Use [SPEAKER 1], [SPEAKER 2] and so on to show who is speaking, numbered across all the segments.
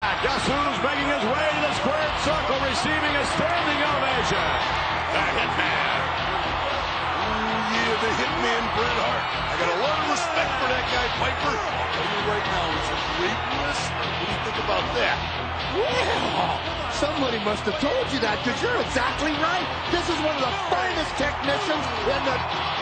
[SPEAKER 1] Guess who's making his way to the squared circle, receiving a standing ovation? The Hitman.
[SPEAKER 2] Oh, yeah, the Hitman, Bret Hart. I got a lot of respect for that guy, Piper. I'll tell you right now, he's a great wrestler. What do you think about that?
[SPEAKER 3] Well, somebody must have told you that, because you're exactly right. This is one of the finest technicians in the...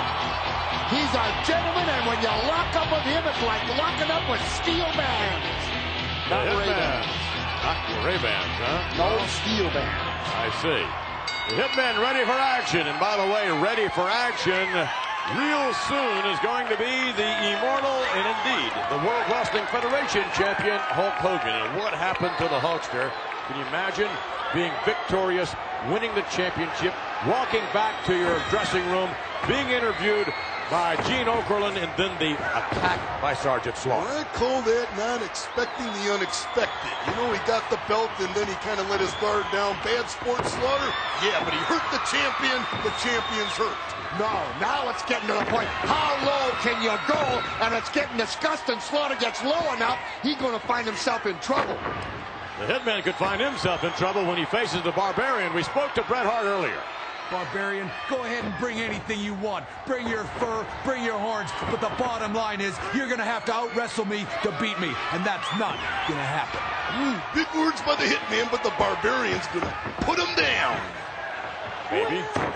[SPEAKER 3] He's a gentleman, and when you lock up with him, it's like locking up with steel bands. Not Ray-Bans.
[SPEAKER 1] Not Ray-Bans, huh?
[SPEAKER 3] No steel bands.
[SPEAKER 1] I see. The Hitman ready for action. And by the way, ready for action real soon is going to be the immortal and indeed the World Wrestling Federation champion, Hulk Hogan. And what happened to the Hulkster? Can you imagine being victorious, winning the championship, walking back to your dressing room, being interviewed by Gene Okerlund, and then the attack by Sergeant Slaughter?
[SPEAKER 2] I call that not expecting the unexpected. You know, he got the belt and then he kind of let his guard down. Bad sport, Slaughter? Yeah, but he hurt the champion. The champion's hurt.
[SPEAKER 3] No, now it's getting to the point. How low can you go? And it's getting disgusting. Slaughter gets low enough, he's going to find himself in trouble.
[SPEAKER 1] The Hitman could find himself in trouble when he faces the Barbarian. We spoke to Bret Hart earlier.
[SPEAKER 4] Barbarian, go ahead and bring anything you want. Bring your fur, bring your horns, but the bottom line is you're going to have to out-wrestle me to beat me, and that's not going to happen.
[SPEAKER 2] Big words by the Hitman, but the Barbarian's going to put him down.
[SPEAKER 1] Maybe.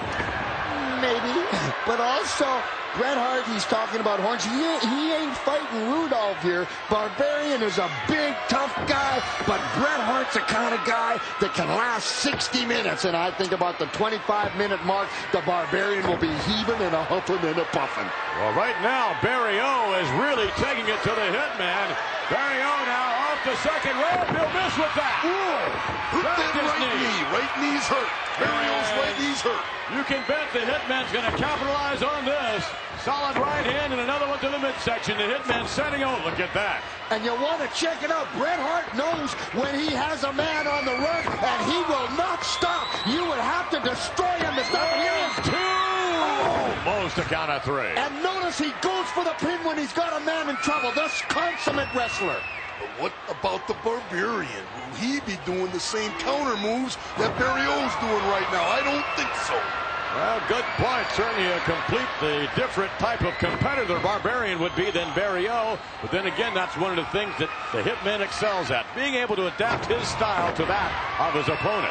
[SPEAKER 3] Maybe, but also Bret Hart, he's talking about horns. He ain't fighting Rudolph here. Barbarian is a big, tough guy, but Bret Hart's the kind of guy that can last 60 minutes. And I think about the 25-minute mark, the Barbarian will be heaving and a huffing and a puffing.
[SPEAKER 1] Well, right now, Barry O is really taking it to the Hitman. Barry O now off the second rope. He'll miss with that.
[SPEAKER 2] Hurt that right knee. Right knee's hurt. Barry O's right knee's hurt.
[SPEAKER 1] You can bet the Hitman's going to capitalize on this. Solid right hand and another one to the midsection. The Hitman setting out. Look at that.
[SPEAKER 3] And you want to check it out. Bret Hart knows when he has a man on the run, and he will not stop. You would have to destroy him to stop him.
[SPEAKER 1] 1, 2. Almost a count of 3.
[SPEAKER 3] And notice he goes for the pin when he's got a man in trouble. This consummate wrestler.
[SPEAKER 2] But what about the Barbarian? Will he be doing the same counter moves that Barry O's doing right now? I don't think so.
[SPEAKER 1] Well, good point. Certainly a completely different type of competitor Barbarian would be than Barry O. But then again, that's one of the things that the Hitman excels at, being able to adapt his style to that of his opponent.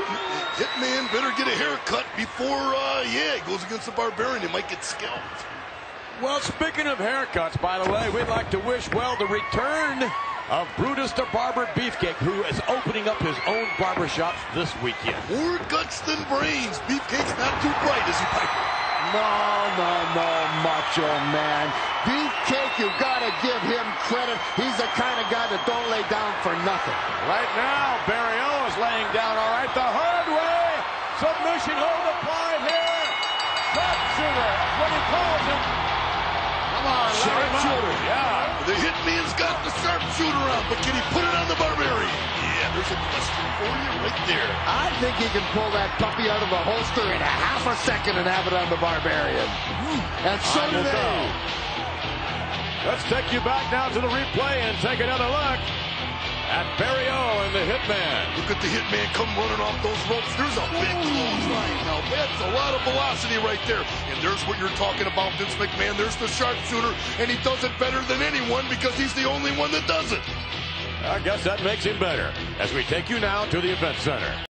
[SPEAKER 2] Hitman better get a haircut before, he goes against the Barbarian. He might get scalped.
[SPEAKER 1] Well, speaking of haircuts, by the way, we'd like to wish, well, the return of Brutus the Barber Beefcake, who is opening up his own barbershop this weekend.
[SPEAKER 2] More guts than brains. Beefcake's not too bright, is he, Piper?
[SPEAKER 3] No, Macho Man. Beefcake, you gotta give him credit. He's the kind of guy that don't lay down for nothing.
[SPEAKER 1] Right now, Barry O is laying down all right the hard way. Submission hold applied here. Sharpshooter, that's what he calls him. Come on,
[SPEAKER 2] Sharpshooter.
[SPEAKER 1] Yeah.
[SPEAKER 2] The Hitman's got the sharpshooter on, but can he put it on the Barbarian? Yeah, there's a question for you right there.
[SPEAKER 3] I think he can pull that puppy out of the holster in a half a second and have it on the Barbarian. And so do they.
[SPEAKER 1] Let's take you back now to the replay and take another look at Barry O and the Hitman.
[SPEAKER 2] Look at the Hitman come running off those ropes. There's a big clothesline. Now, that's a lot of velocity right there. And there's what you're talking about, Vince McMahon. There's the sharpshooter, and he does it better than anyone because he's the only one that does it.
[SPEAKER 1] I guess that makes him better as we take you now to the event center.